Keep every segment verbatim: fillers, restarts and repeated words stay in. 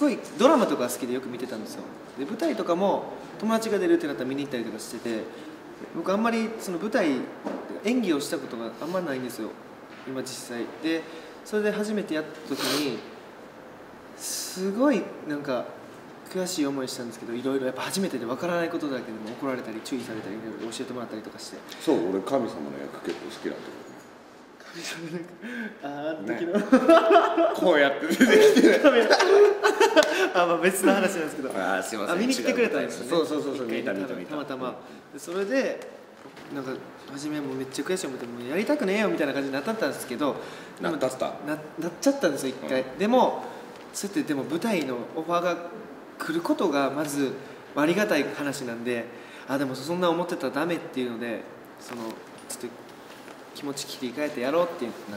ごいドラマとか好きでよく見てたんですよ。で舞台とかも友達が出るってなったら見に行ったりとかしてて、僕あんまりその舞台演技をしたことがあんまりないんですよ今実際で。それで初めてやった時にすごいなんか悔しい思いしたんですけど、いろいろやっぱ初めてで分からないことだけでも怒られたり注意されたりいろいろ教えてもらったりとかして。 そう、俺神様の役結構好きなんだけど。 ああ時の、 ね、こうやって出てきてあ、まあ別の話なんですけど、 あ、すいません、 見に来てくれたんですよね。 そうそうそうそう、見た見た見た、 たまたま。でそれでなんか初めもめっちゃ悔しい思ってもうやりたくねえよみたいな感じになったんですけど、 なったったななっちゃったんですよ一回、うん、でもそうやってでも舞台のオファーが来ることがまずありがたい話なんで、あでもそんな思ってたらダメっていうので、そのちょっと気持ち切り替えてやろうってなって、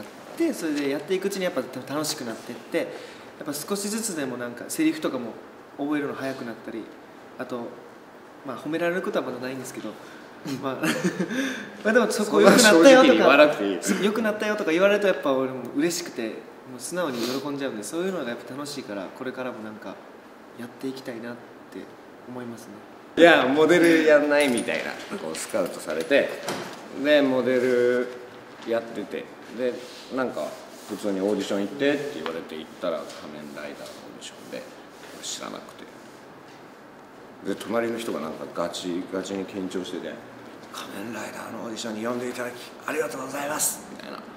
それでやっていくうちにやっぱ楽しくなっていって、やっぱ少しずつでもなんかセリフとかも覚えるの早くなったり、あとまあ褒められることはまだないんですけど、まあまあでもそこ良くなったよとか良くなったよとか言われるとやっぱ俺も嬉しくて、もう素直に喜んじゃうんで、そういうのがやっぱ楽しいから、これからもなんかやっていきたいなって思いますね。 いやモデルやんないみたいなこうスカウトされて、でモデルやってて、でなんか普通にオーディション行ってって言われて行ったら仮面ライダーのオーディションで知らなくて、で隣の人がなんかガチガチに緊張してて「仮面ライダーのオーディションに呼んでいただきありがとうございます」みたいな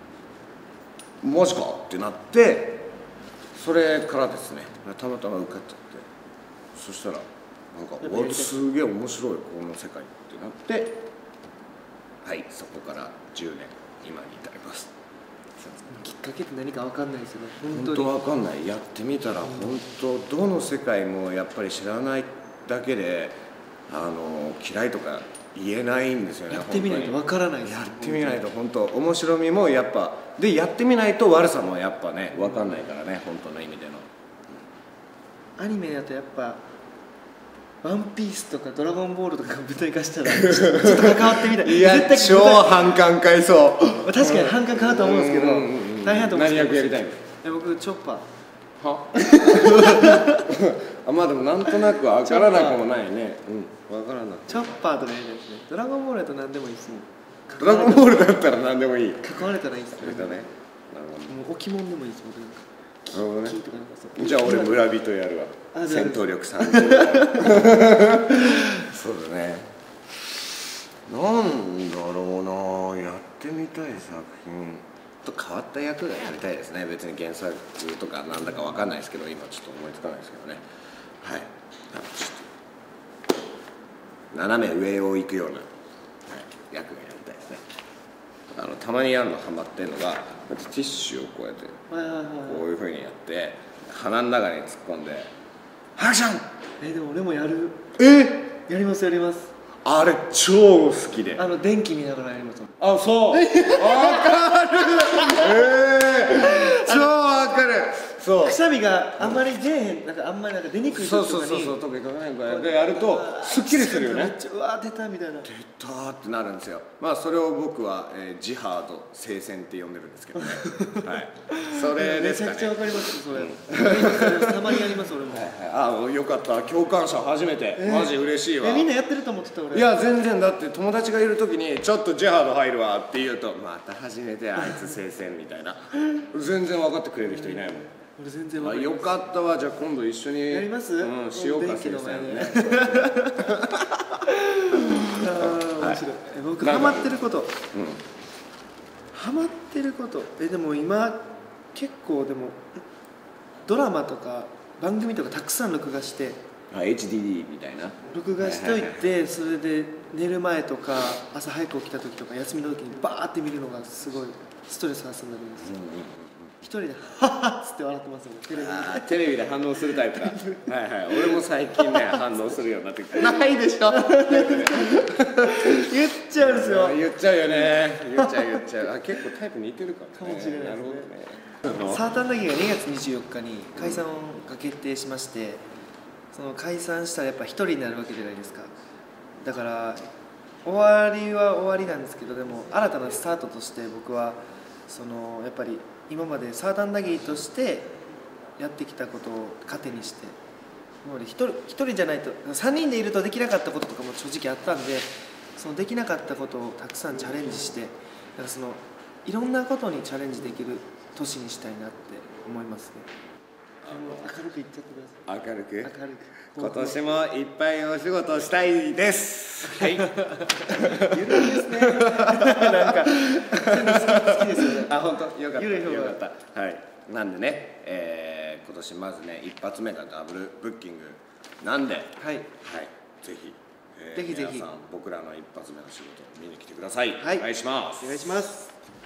「マジか」ってなって、それからですねたまたま受かっちゃって、そしたらなんか「おすげえ面白いこの世界」ってなって、はい、そこからじゅうねん今に至ります。 きっかけって何か分かんないですよね。 本当分かんない。やってみたら本当どの世界もやっぱり知らないだけであの嫌いとか言えないんですよね。 やってみないと分からないです。 やってみないと本当面白みもやっぱで、やってみないと悪さもやっぱね分かんないからね、本当の意味での。 アニメだとやっぱワンピースとかドラゴンボールとか舞台化したらちょっと関わってみたい。 いや超反感買いそう。 確かに反感買うと思うんですけど、大変だと思うんですけど。 何役やりたいの？ 僕チョッパー。 はあ、まあでもなんとなく分からなくもないね。うん、分からない。 チョッパーとかやりたいですね。ドラゴンボールだと何でもいいですね。 ドラゴンボールだったら何でもいい。 関われたらいいですね。 だね。なるほど。もう置物でもいいです。僕なんか。 なるほどね。じゃあ俺村人やるわ。戦闘力さんじゅう。そうだね。なんだろうな、やってみたい作品と変わった役がやりたいですね。別に原作とかなんだかわかんないですけど、今ちょっと思いつかないですけどね。はい。ちょっと斜め上を行くような、はい、役がやりたいですね。あのたまにやるのハマってるのが、ティッシュをこうやってこういうふうにやって鼻の中に突っ込んでハクション。 えでも俺もやる。 えやりますやります。 あれ超好きで、 あの電気見ながらやります。 あ、そう、わかる。えー、超わかる。そう、 くしゃみがあんまり出えへん、なんかあんまりなんか出にくい時とかに、 そうそうそうそう、特にでやるとすっきりするよね。 めっちゃうわー出たみたいな、 出たーってなるんですよ。まあそれを僕は、えー、ジハード聖戦って呼んでるんですけどね。はい、それですかね。 めちゃくちゃわかりますそれ。うん、たまにやります俺も。 はいはい、あ、よかった、共感者初めて、えー、マジ嬉しいわ。 えみんなやってると思ってた俺。 いや全然、だって友達がいる時にちょっとジハード入るわって言うと、また初めてあいつ聖戦みたいな。全然分かってくれる人いないもん。 俺全然分かります。よかったわ。じゃあ今度一緒にやります。 うん、しようか聖戦ね。 面白い。僕ハマってること、ハマってることえでも今結構でもドラマとか番組とかたくさん録画して、 あ エイチディーディー みたいな録画しといて、それで寝る前とか朝早く起きた時とか休みの時にバーって見るのがすごいストレス発散になるんですよ。一人でハッハッつって笑ってますよね、テレビで。 テレビで反応するタイプだ。はいはい、俺も最近ね反応するようになってきて。ないでしょ。言っちゃうんですよ。 言っちゃうよね。言っちゃう言っちゃう。あ、結構タイプ似てるかもね。 かもしれないですね。 なるほどね。 サーターアンダギーがにがつにじゅうよっかに解散が決定しまして、その解散したらやっぱ一人になるわけじゃないですか。だから終わりは終わりなんですけど、でも新たなスタートとして僕はそのやっぱり今までサーターアンダギーとしてやってきたことを糧にして、今まで一人一人じゃないとさんにんでいるとできなかったこととかも正直あったんで、そのできなかったことをたくさんチャレンジして、だからそのいろんなことにチャレンジできる年にしたいなって思いますね。明るく言っちゃってください。 明るく明るく今年もいっぱいお仕事したいです。はいゆるいですね。なんかそういうの好き好きですよね。 あ、本当よかったゆるい方がよかったはいなんでね、えー、今年まずね一発目がダブルブッキングなんで、はい、 はい、 ぜひ、えー、 ぜひぜひ皆さん僕らの一発目の仕事見に来てください。 はい、 お願いします。 お願いします。